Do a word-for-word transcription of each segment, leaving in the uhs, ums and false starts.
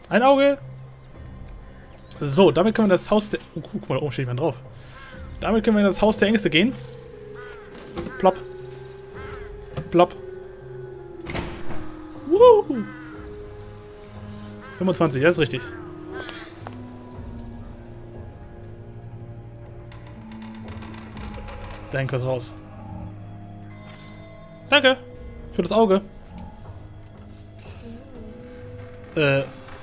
Ein Auge! So, damit können wir das Haus der... Oh, guck mal, da oben steht jemand drauf. Damit können wir in das Haus der Ängste gehen. Plopp. Plopp. Woo! fünfundzwanzig, das ist richtig. Da hängt was raus. Danke für das Auge. Äh.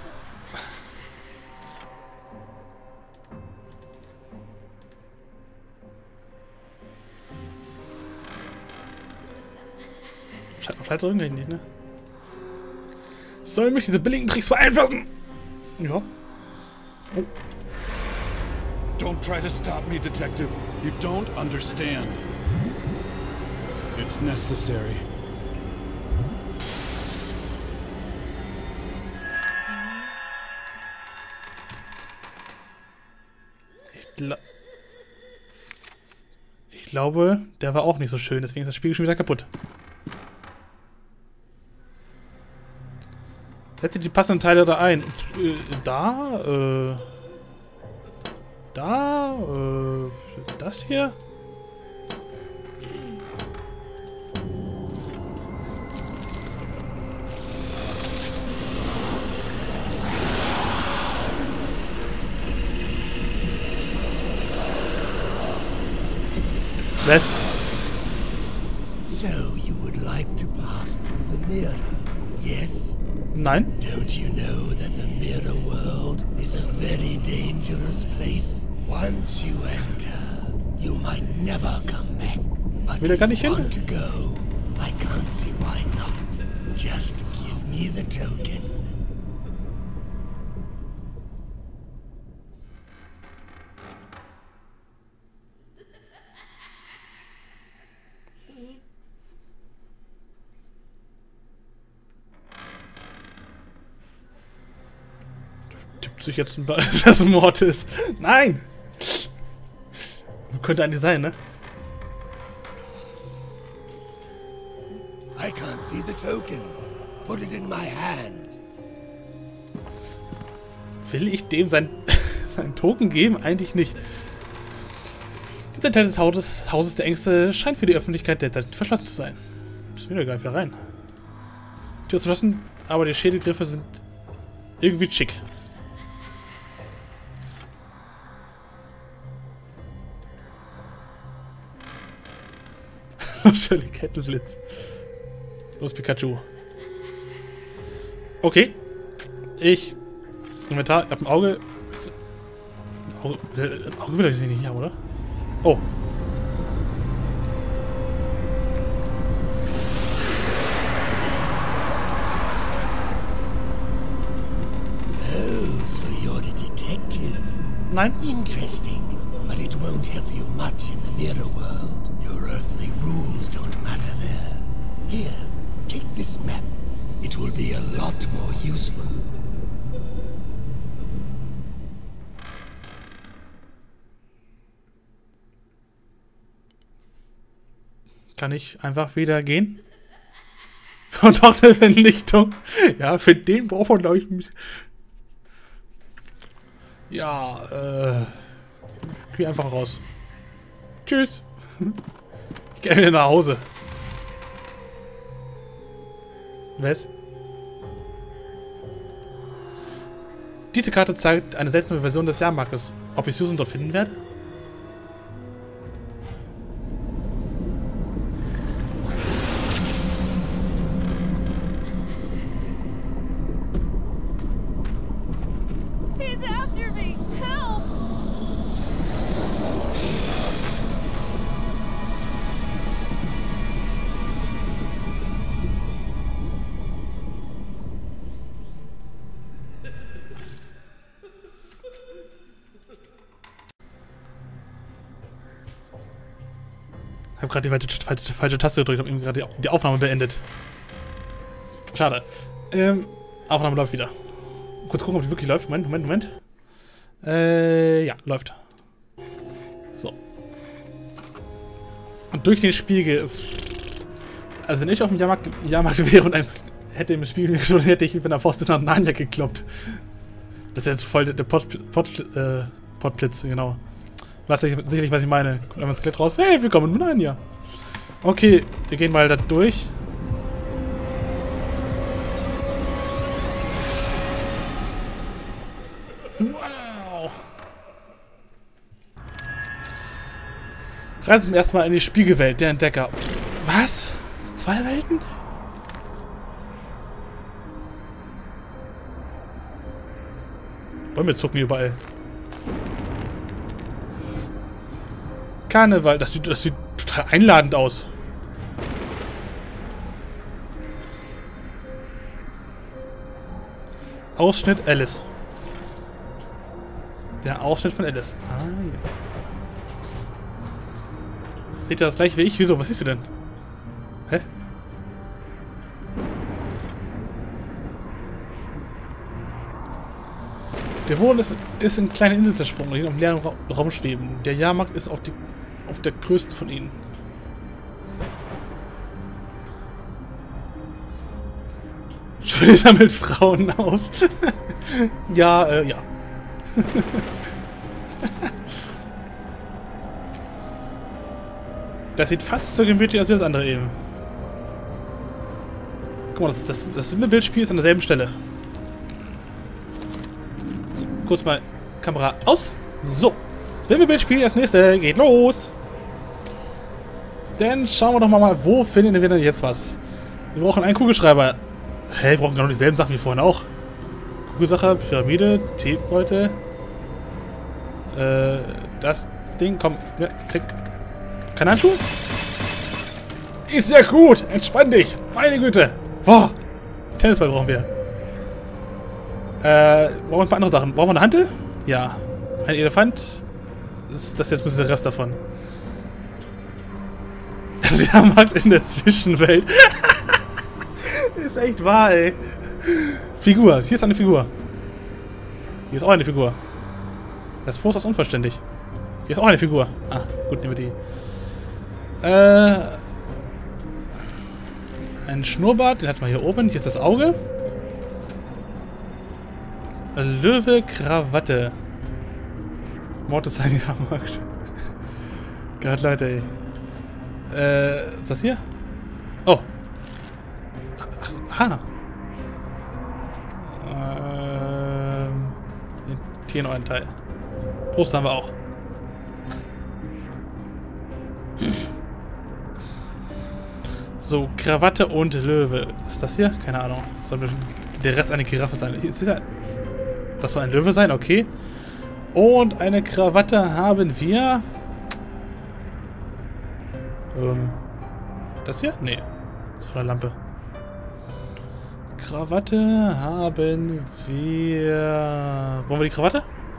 Scheint auf Leiter drücken kann ich nicht, ne? Sollen mich diese billigen Tricks vereinfachen? Ja. Oh. Don't try to stop me, Detective. You don't understand. It's necessary. Ich, gla ich glaube, der war auch nicht so schön, deswegen ist das Spiel schon wieder kaputt. Setze die passenden Teile da ein. Äh, da, äh... Da, äh... Das hier? Was? So you would like to pass through the mirror, yes? Nein. Don't you know that the mirror world is a very dangerous place? Once you enter, you might never come back. But Will er gar nicht if you hin? want to go, I can't see why not. Just give me the token. Sich jetzt ein dass das ein Mord ist. Nein! Könnte eigentlich sein, ne? I can't see the token. Put it in my hand. Will ich dem sein, sein Token geben? Eigentlich nicht. Dieser Teil des Hauses, Hauses der Ängste scheint für die Öffentlichkeit derzeit verschlossen zu sein. Müssen wir da gar nicht wieder rein. Tür ist verschlossen, aber die Schädelgriffe sind irgendwie schick. Shirley Kettenblitz. Los, Pikachu. Okay. Ich. Inventar, ich hab ein Auge. Auge, ein Auge will ich nicht haben, oder? Oh. Oh, so you're a detective. Nein. Interesting, but it won't help you much in the mirror world. Your earthly rules don't matter there. Here, take this map. It will be a lot more useful. Kann ich einfach wieder gehen? Und doch eine Vernichtung. Ja, für den braucht man, glaube ich, mich. Ja, äh. Ich geh einfach raus. Tschüss. Ich gehe wieder nach Hause. Was? Diese Karte zeigt eine seltsame Version des Jahrmarktes. Ob ich Susan dort finden werde? He's after me! Help! Ich habe gerade die falsche, falsche, falsche Taste gedrückt, habe eben gerade die, die Aufnahme beendet. Schade. Ähm, Aufnahme läuft wieder. Kurz gucken, ob die wirklich läuft. Moment, Moment, Moment. Äh, ja, läuft. So. Und durch den Spiegel. Also wenn ich auf dem Jahrmarkt, Jahrmarkt wäre und eins hätte im Spiegel geschossen, hätte ich mit einer Faust bis nach Narnia gekloppt. Das ist jetzt voll der Pot, Pot, äh, Potblitz, genau. Was ich, sicherlich, was ich meine. Kommt einmal das Skelett raus. Hey, willkommen in Malenia. Okay, wir gehen mal da durch. Wow. Reisen zum ersten Mal in die Spiegelwelt, der Entdecker. Was? Zwei Welten? Bäume zucken überall. Karneval, das sieht, das sieht total einladend aus. Ausschnitt Alice. Der Ausschnitt von Alice. Ah, ja. Seht ihr das gleich wie ich? Wieso? Was siehst du denn? Hä? Der Wohn ist, ist in kleine Insel zersprungen, die in einem leeren Ra Raum schweben. Der Jahrmarkt ist auf, die, auf der größten von ihnen. Schön sammelt Frauen auf. ja, äh, ja. Das sieht fast so gemütlich aus wie das andere eben. Guck mal, das, das, das Bildspiel ist an derselben Stelle. So, kurz mal Kamera aus. So. Bildspiel, das nächste geht los. Dann schauen wir doch mal, wo finden wir denn jetzt was? Wir brauchen einen Kugelschreiber. Hä, wir brauchen genau dieselben Sachen wie vorhin auch. Kugelsache, Pyramide, Teebeute. Äh, das Ding, komm, ja, klick. Kein Handschuh? Ist ja gut, entspann dich. Meine Güte. Boah. Tennisball brauchen wir. Äh, brauchen wir ein paar andere Sachen. Brauchen wir eine Hantel? Ja. Ein Elefant. Das ist das jetzt mit der Rest davon. Das Jahrmarkt in der Zwischenwelt. Ist echt wahr, ey. Figur. Hier ist eine Figur. Hier ist auch eine Figur. Das Poster ist unvollständig. Hier ist auch eine Figur. Ah, gut, nehmen wir die. Äh. Ein Schnurrbart, den hatten wir hier oben. Hier ist das Auge. Löwe, Krawatte. Mord ist ein Jahrmarkt. Gott, Leute, ey. Äh, ist das hier? Oh. Aha. Ähm. Hier noch ein Teil. Poster haben wir auch. So, Krawatte und Löwe. Ist das hier? Keine Ahnung. Soll der Rest eine Giraffe sein? Ist das, das soll ein Löwe sein? Okay. Und eine Krawatte haben wir. Ähm. Das hier? Nee. Das ist von der Lampe. Krawatte haben wir. Wollen wir die Krawatte?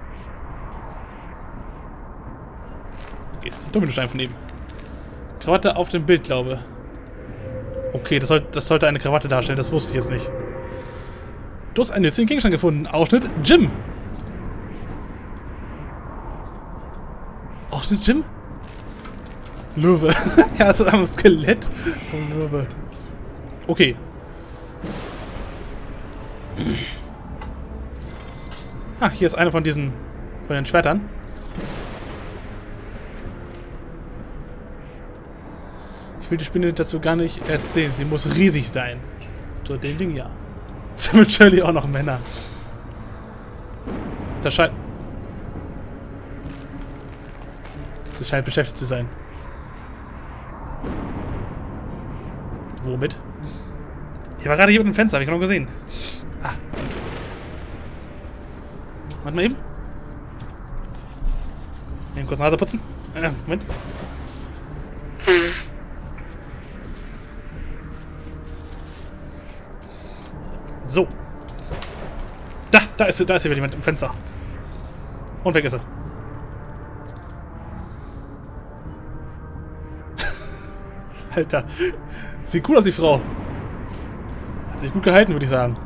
Okay, das ist der Dominostein von eben. Krawatte auf dem Bild, glaube ich. Okay, das, soll, das sollte eine Krawatte darstellen, das wusste ich jetzt nicht. Du hast einen nützlichen Gegenstand gefunden. Ausschnitt Jim. Ausschnitt Jim? Löwe. Ja, das ist ein Skelett vom Löwe. Okay. Ah, hier ist einer von diesen, von den Schwertern. Ich will die Spinne dazu gar nicht erzählen. Sie muss riesig sein. So, den Ding ja. Sammelt Shirley auch noch Männer. Das scheint... Sie scheint beschäftigt zu sein. Womit? Ich war gerade hier mit dem Fenster, habe ich noch gesehen. Ah. Warte mal eben. Eben kurz Nase putzen. Äh, Moment. So. Da, da ist, da ist hier jemand im Fenster. Und weg ist er. Alter. Sieht cool aus, die Frau. Hat sich gut gehalten, würde ich sagen.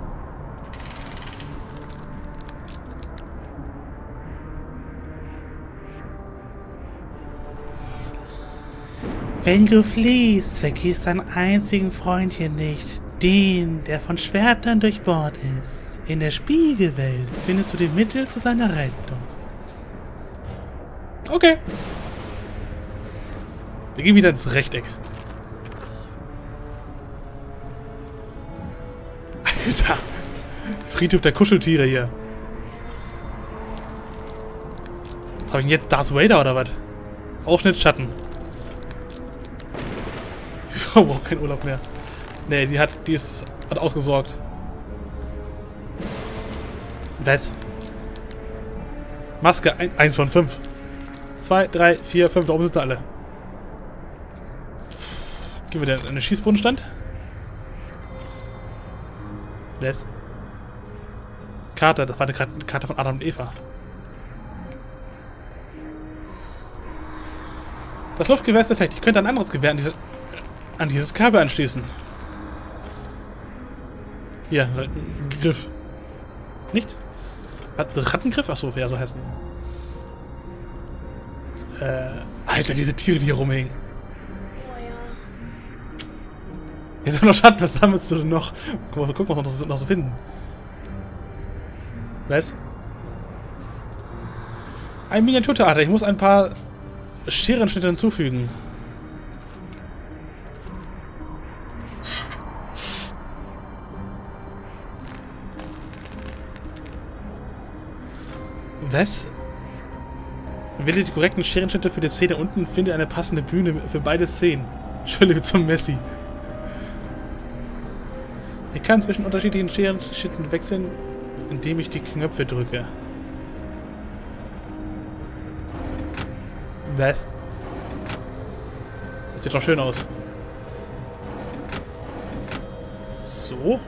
Wenn du fliehst, vergiss deinen einzigen Freund hier nicht. Den, der von Schwertern durchbohrt ist. In der Spiegelwelt findest du die Mittel zu seiner Rettung. Okay. Wir gehen wieder ins Rechteck. Alter. Friedhof der Kuscheltiere hier. Was hab ich denn jetzt? Darth Vader oder was? Ausschnittschatten. Die Frau braucht keinen Urlaub mehr. Nee, die hat, die ist, hat ausgesorgt. Was? Maske, ein, eins von fünf. Zwei, drei, vier, fünf, da oben sind sie alle. Gehen wir denn an den Schießbodenstand? Was? Karte, das war eine Karte von Adam und Eva. Das Luftgewehr ist defekt. Ich könnte ein anderes Gewehr an, diese, an dieses Kabel anschließen. Hier, Griff. Nicht? Rattengriff? Achso, ja, so heißt es. Äh, Alter, diese Tiere, die hier rumhängen. Oh ja. Jetzt noch Schatten, was sammelst du denn noch? Guck mal, guck mal, was wir noch so finden. Was? Ein Miniaturtheater. Ich muss ein paar Scherenschnitte hinzufügen. Was? Wähle die korrekten Scherenschnitte für die Szene unten, finde eine passende Bühne für beide Szenen. Schöne zum Messi. Ich kann zwischen unterschiedlichen Scherenschnitten wechseln, indem ich die Knöpfe drücke. Was? Das sieht doch schön aus. So.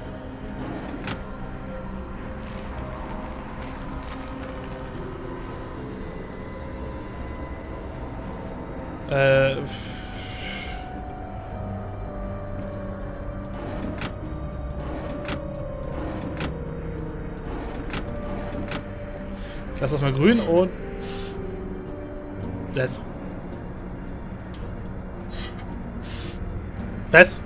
Äh. Ich lasse das mal grün und das. Was?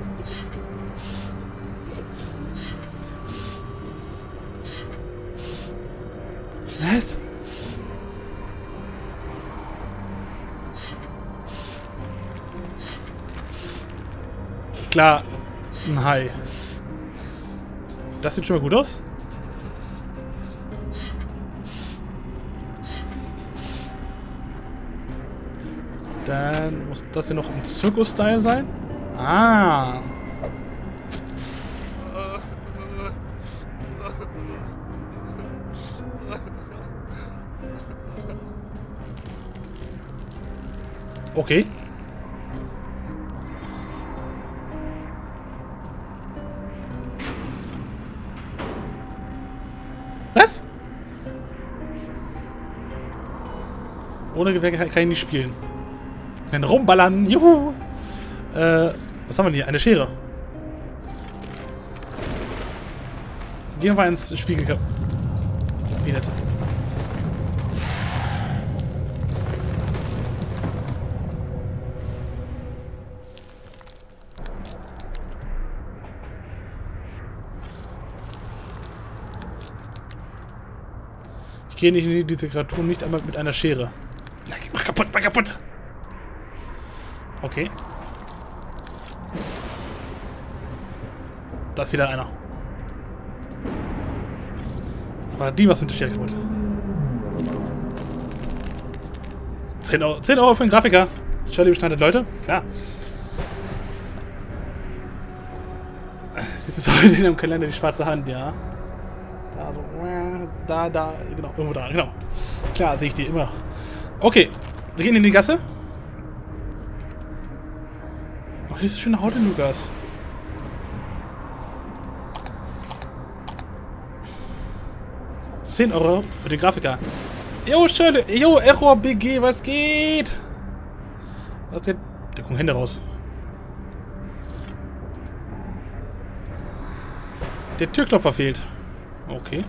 Was? Klar, ein Hai. Das sieht schon mal gut aus. Dann muss das hier noch im Zirkus-Style sein. Ah. Okay. Was? Ohne Gewehr kann ich nicht spielen. Dann rumballern. Juhu. Äh, was haben wir hier? Eine Schere. Gehen wir ins Spiegelkabinett. Ich gehe nicht in diese Kreaturen nicht einmal mit einer Schere. Mach kaputt, mach kaputt! Okay. Da ist wieder einer. Aber die was mit der Schere kaputt. zehn Euro, zehn Euro für einen Grafiker. Shirley beschneidet Leute. Klar. Siehst du heute in dem Kalender die schwarze Hand, ja? Da, so, da, da, genau, irgendwo da, genau. Klar, sehe ich die immer. Okay, wir gehen in die Gasse. Oh, hier ist eine schöne Haut in Lukas. zehn Euro für den Grafiker. Jo, Shirley, jo, Error B G, was geht? Was geht? Da kommen Hände raus. Der Türklopfer fehlt. Okay.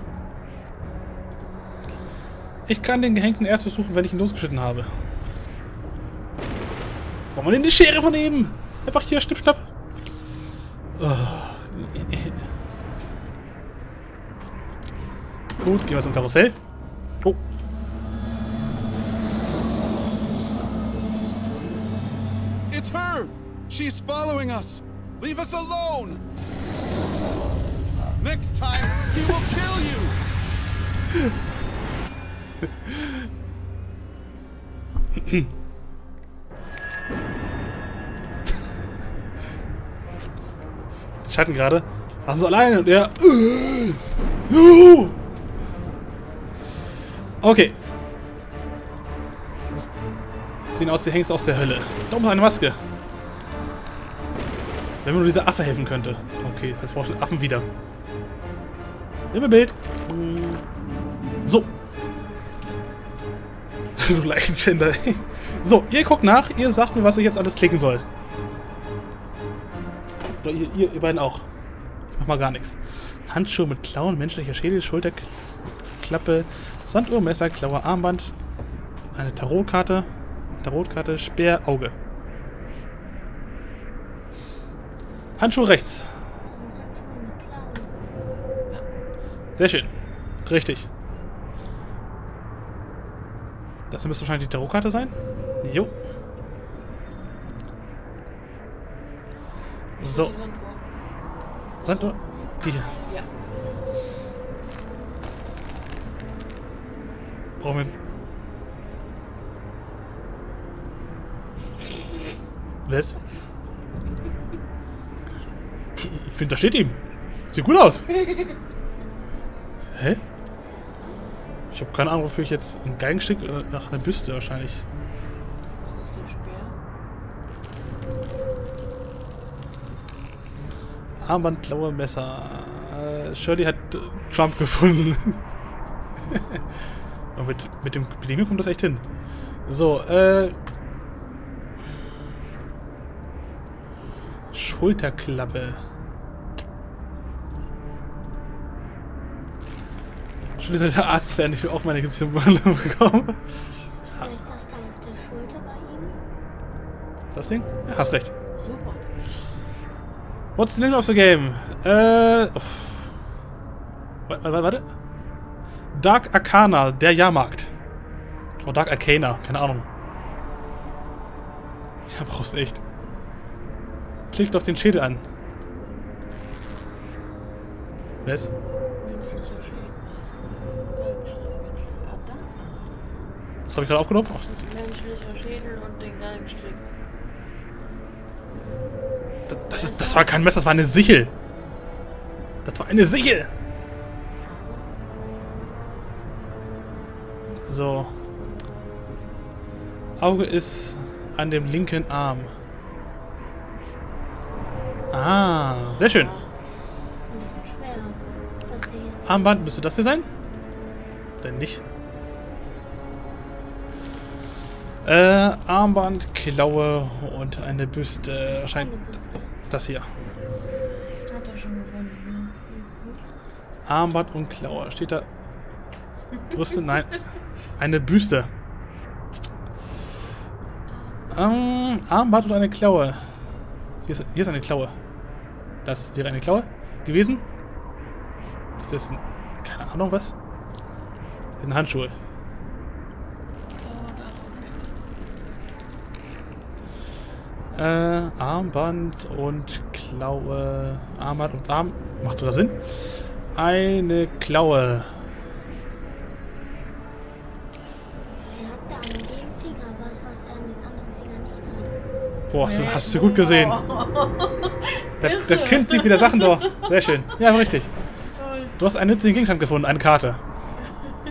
Ich kann den Gehängten erst versuchen, wenn ich ihn losgeschnitten habe. Wollen wir denn die Schere von eben? Einfach hier, schnipp, schnapp. Oh. Gut, gehen wir zum Karussell. Oh. It's her! She's following us! Leave us alone! Next time, he will kill you! Schatten gerade. Lassen Sie alleine und er. Uh, okay. Das sehen aus, die hängst aus der Hölle. Da oben ist eine Maske. Wenn mir nur dieser Affe helfen könnte. Okay, jetzt brauche ich den Affen wieder. Im Bild. So. So Leichenschänder. So, ihr guckt nach. Ihr sagt mir, was ich jetzt alles klicken soll. Oder ihr, ihr, ihr beiden auch. Ich mach mal gar nichts. Handschuhe mit Klauen, menschlicher Schädel, Schulterklappe, Sanduhr, Messer, Klaue, Armband, eine Tarotkarte, Tarotkarte, Speer, Auge. Handschuh rechts. Sehr schön. Richtig. Das hier müsste wahrscheinlich die Tarotkarte sein. Jo. So. Sanduhr. Die hier. Ja. Brauchen wir... Was? Ich finde, da steht ihm. Sieht gut aus. Hä? Ich habe keine Ahnung, wofür ich jetzt ein Geigenstück oder nach einer Büste wahrscheinlich. Armband, Klaue, Messer. Äh, Shirley hat äh, Trump gefunden. Und mit, mit dem Bedienung kommt das echt hin. So, äh... Schulterklappe. Shirley sollte Arzt werden, ich will auch meine Gesichtsbehandlung bekommen. Ist vielleicht das da auf der Schulter bei ihm? Das Ding? Ja, hast recht. Super. What's the name of the game? Äh... Warte, warte. Dark Arcana, der Jahrmarkt. Oh, Dark Arcana, keine Ahnung. Ja, brauchst echt. Klick doch den Schädel an. Was? Menschlicher Schädel. Was habe ich gerade aufgenommen? Ach, Menschlicher Schädel und den Galgenstrick. das, ist, das war kein Messer, das war eine Sichel. Das war eine Sichel. So. Auge ist an dem linken Arm. Ah, sehr schön. Ein bisschen schwer. Das hier jetzt. Armband, müsste das hier sein? Denn nicht. Äh, Armband, Klaue und eine Büste. Wahrscheinlich Eine Büste. das hier. Hat er schon gefunden, Armband und Klaue. Steht da. Brüste? Nein. Eine Büste. Ähm, Armband und eine Klaue. Hier ist, hier ist eine Klaue. Das wäre eine Klaue gewesen. Das ist ein, keine Ahnung was. Das sind Handschuhe. Äh, Armband und Klaue. Armband und Arm. Macht sogar Sinn. Eine Klaue. Er hat da an dem Finger was, was er an den anderen Fingern nicht hat. Boah, hast du, hast du gut gesehen. Das, das Kind sieht wieder Sachen durch. Sehr schön. Ja, richtig. Toll. Du hast einen nützlichen Gegenstand gefunden, eine Karte.